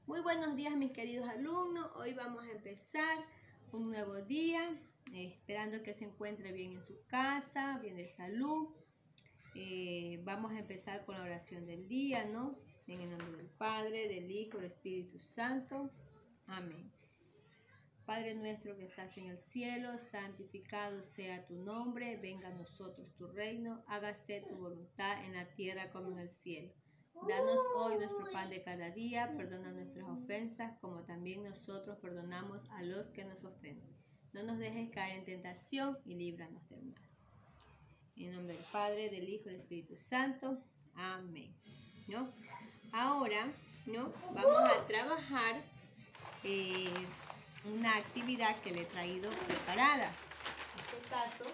Muy buenos días mis queridos alumnos, hoy vamos a empezar un nuevo día, esperando que se encuentre bien en su casa, bien de salud. Vamos a empezar con la oración del día, ¿no? En el nombre del Padre, del Hijo, del Espíritu Santo. Amén. Padre nuestro que estás en el cielo, santificado sea tu nombre, venga a nosotros tu reino, hágase tu voluntad en la tierra como en el cielo. Danos hoy nuestro pan de cada día, perdona nuestras ofensas, como también nosotros perdonamos a los que nos ofenden. No nos dejes caer en tentación y líbranos del mal. En nombre del Padre, del Hijo y del Espíritu Santo. Amén. ¿No? Ahora, ¿no? Vamos a trabajar una actividad que le he traído preparada. En este caso,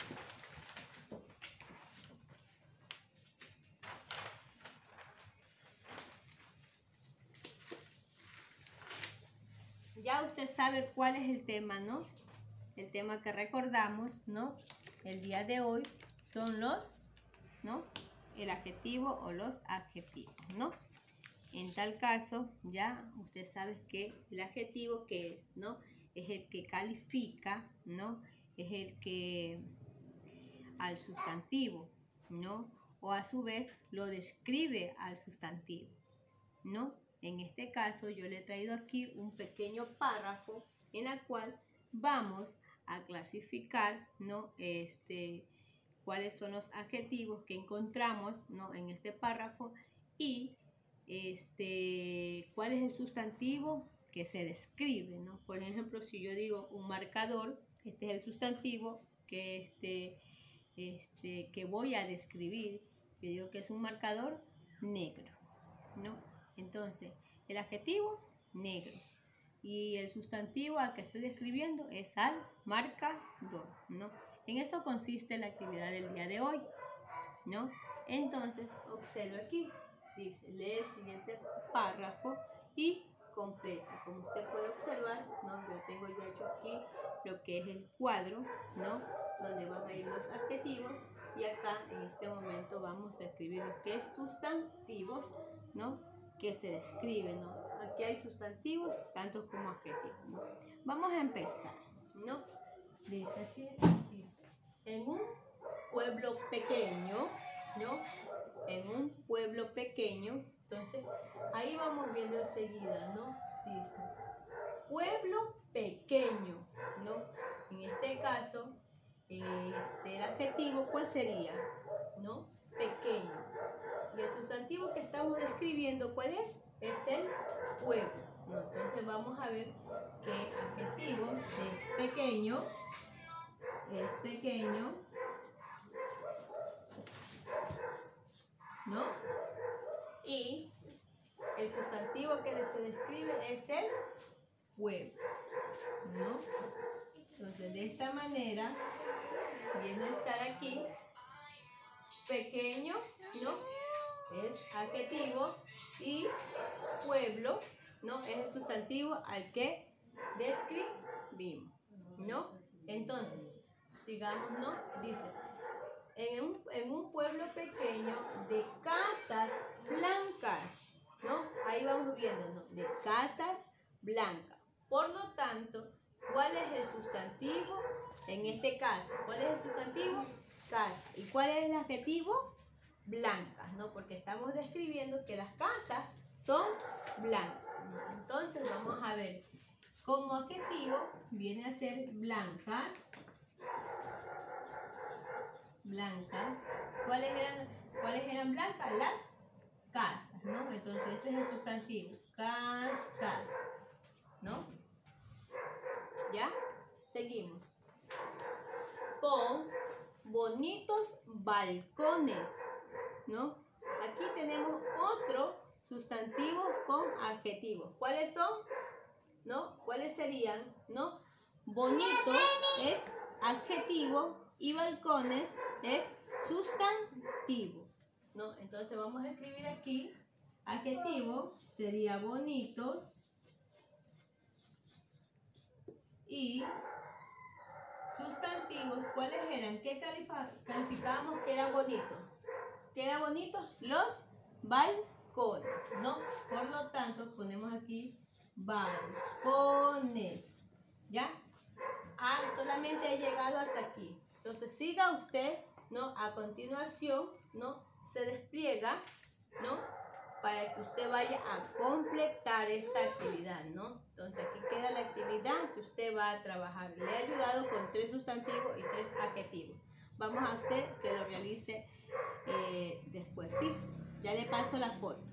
ya usted sabe cuál es el tema, ¿no? El tema que recordamos, ¿no? El día de hoy son los, ¿no? El adjetivo o los adjetivos, ¿no? En tal caso, ya usted sabe que el adjetivo que es, ¿no? Es el que califica, ¿no? Es el que al sustantivo, ¿no? O a su vez lo describe al sustantivo, ¿no? En este caso yo le he traído aquí un pequeño párrafo en el cual vamos a clasificar, ¿no? Cuáles son los adjetivos que encontramos, ¿no? En este párrafo y cuál es el sustantivo que se describe, ¿no? Por ejemplo, si yo digo un marcador, este es el sustantivo que que voy a describir. Yo digo que es un marcador negro, ¿no? Entonces, el adjetivo, negro. Y el sustantivo al que estoy describiendo es al marcador, ¿no? En eso consiste la actividad del día de hoy, ¿no? Entonces, observo aquí. Dice, lee el siguiente párrafo y completa. Como usted puede observar, ¿no? Yo tengo ya hecho aquí lo que es el cuadro, ¿no? Donde van a ir los adjetivos y acá en este momento vamos a escribir lo que es sustantivos, ¿no? Que se describen, ¿no? Aquí hay sustantivos tanto como adjetivos, ¿no? Vamos a empezar, ¿no? Dice así, dice, en un pueblo pequeño, ¿no? En un pueblo pequeño, entonces ahí vamos viendo enseguida, ¿no? Dice, pueblo pequeño, ¿no? En este caso, el adjetivo, ¿cuál sería? ¿No? Pequeño. Y el sustantivo que estamos describiendo, ¿cuál es? Es el pueblo, ¿no? Entonces vamos a ver qué adjetivo es pequeño, ¿no? Y el sustantivo que se describe es el pueblo, ¿no? Entonces, de esta manera, viene a estar aquí, pequeño, ¿no? Es adjetivo y pueblo, ¿no? Es el sustantivo al que describimos, ¿no? Entonces, sigamos, ¿no? Dice, en un pueblo pequeño de casas blancas, ¿no? Ahí vamos viendo, ¿no? De casas blancas. Por lo tanto, ¿cuál es el sustantivo? En este caso, ¿cuál es el sustantivo? Casa. ¿Y cuál es el adjetivo? Blancas, ¿no? Porque estamos describiendo que las casas son blancas. Entonces, vamos a ver. Como adjetivo viene a ser blancas. Blancas. ¿Cuáles eran blancas? Las casas, ¿no? Entonces ese es el sustantivo. Casas, ¿no? ¿Ya? Seguimos. Con bonitos balcones, ¿no? Aquí tenemos otro sustantivo con adjetivos. ¿Cuáles son? ¿No? ¿Cuáles serían? ¿No? Bonito es adjetivo y balcones es sustantivo, ¿no? Entonces vamos a escribir aquí, adjetivo sería bonitos y sustantivos, ¿cuáles eran? ¿Qué calificábamos que eran bonitos? ¿Qué eran bonitos? Los balcones, ¿no? Por lo tanto, ponemos aquí balcones. ¿Ya? Solamente he llegado hasta aquí. Entonces siga usted, ¿no? A continuación, ¿no? Se despliega, ¿no? Para que usted vaya a completar esta actividad, ¿no? Entonces aquí queda la actividad que usted va a trabajar. Le he ayudado con 3 sustantivos y 3 adjetivos. Vamos a usted que lo realice después, ¿sí? Ya le paso la foto.